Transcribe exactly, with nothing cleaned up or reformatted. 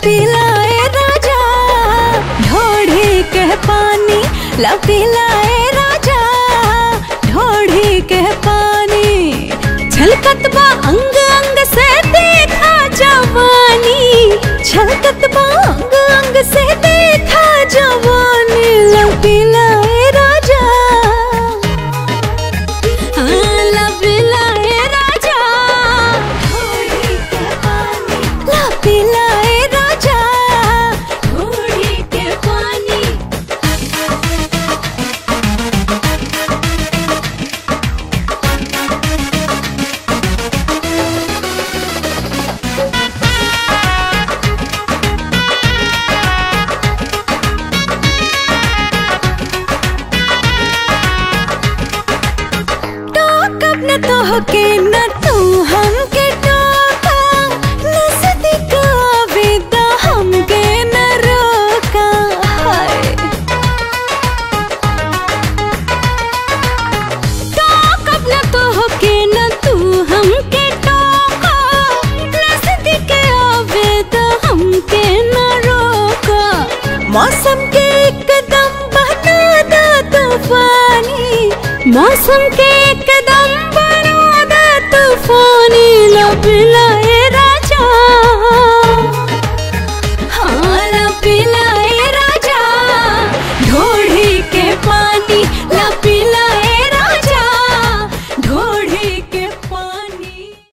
पिलाए राजा ढोढ़ी के पानी, ला पिलाए राजा ढोढ़ी के पानी। छलकत बा अंग अंग से देखा जवानी, छलकत बा अंग अंग से देखा जवानी। ला पिलाए राजा, ला पिलाए राजा ढोढ़ी के पानी, ला पिलाए राजा ढोढ़ी के पानी। के न तू हमके टोका, नजदीक आवेदा हमके न रोका। टोकब न तोहके न तू हमके टोका, नजदीक आवेदा हमके न रोका। मौसम के एकदम बना दा तूफानी, मौसम के एकदम तूफानी। ला